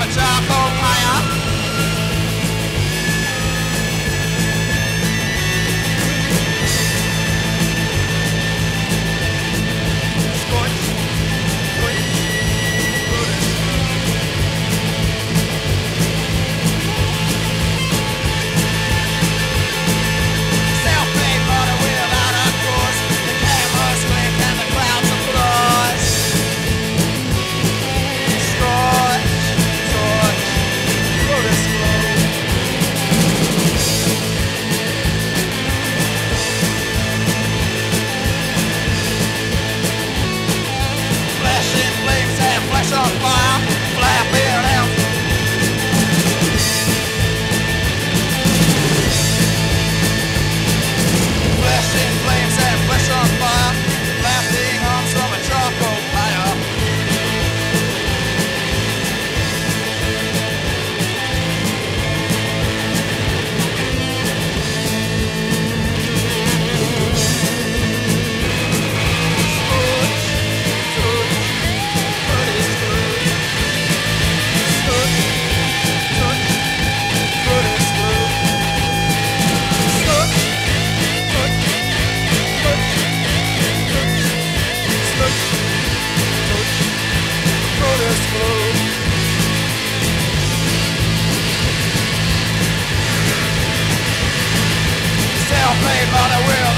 charcoal fire. Scorch, Torch, self-made water without a course. The cameras blink and the crowds applause. Scorch, Torch, Lotus glow. Flesh in flames and flesh on fire. Flapping out. Flesh in flames and flesh on fire. Flapping arms from a charcoal fire. Self-made by the will